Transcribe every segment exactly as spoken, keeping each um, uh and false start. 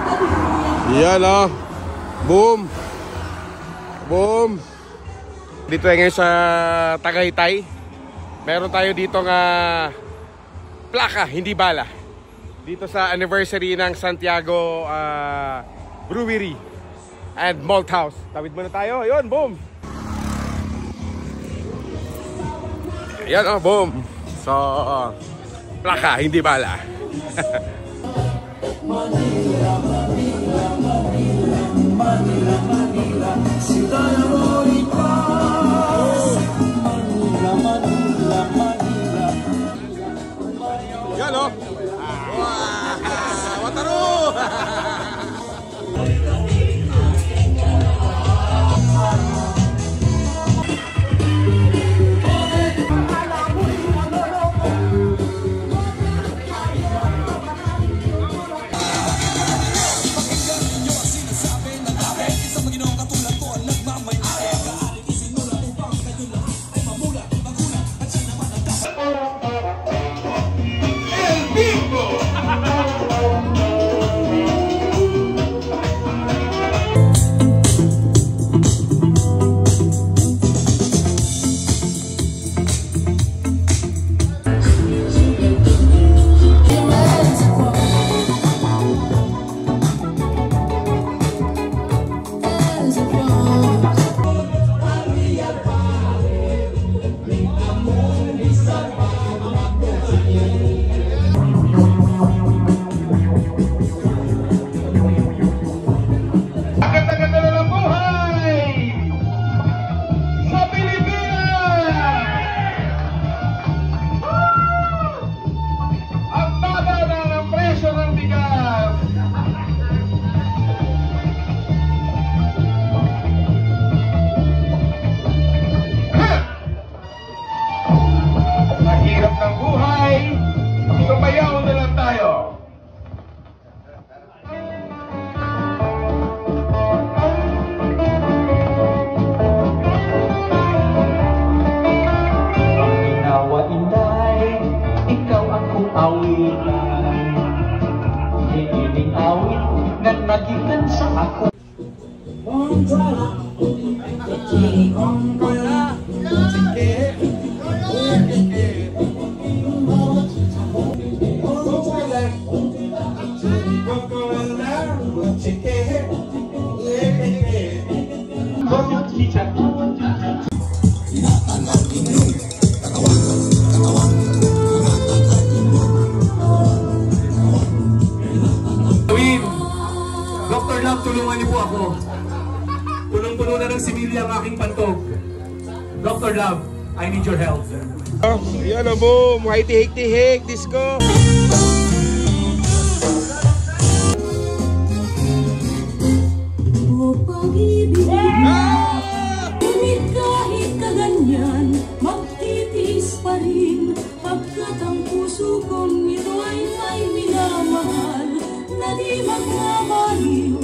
Yan oh. Boom. Boom. Dito ngayon sa Tagaytay. Meron tayo dito nga plaka, hindi bala. Dito sa anniversary ng Santiago uh, Brewery and Malt House. Tawid muna tayo. Ayun, boom. Ayan oh, boom. So, uh, plaka, hindi bala. Manila, Manila, Manila, Manila, Manila, Ciudad Bonita. Manila, Manila, Manila. Yan o. Wow! Wataru! Doctor Love, tulungan niyo po ako. Punong-puno na ng similya ang aking pantog. Doctor Love, I need your help. Oh, yan o, boom! High-tihik-tihik, disco! O pag-ibig, ngunit kahit kaganyan, magtitiis pa rin, pagkat ang puso kong ito ay may minamahal, na di magmamaliw.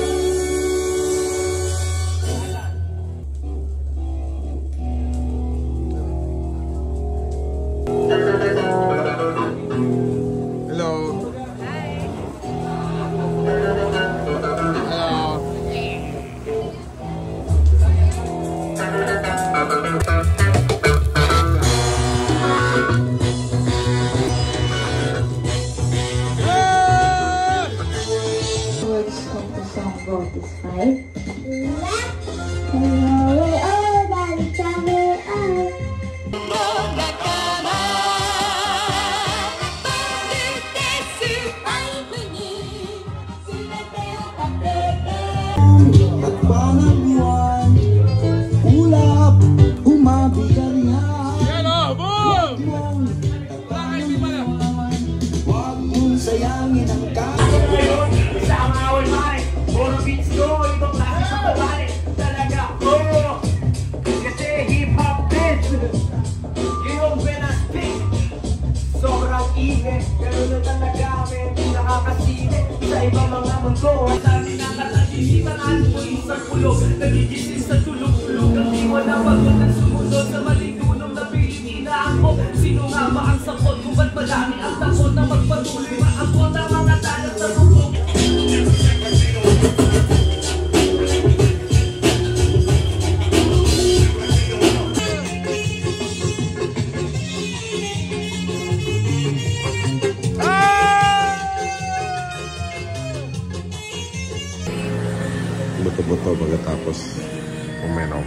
Nagigising sa tulog-tulog ang iwan na pagod ng sumunod sa maligunong na Pilipina ako. Sino nga ba ang sakot kung ba't madami ang takot na magpatuloy maabot ang mga talag sa bubong? buto-buto pagkatapos uminom.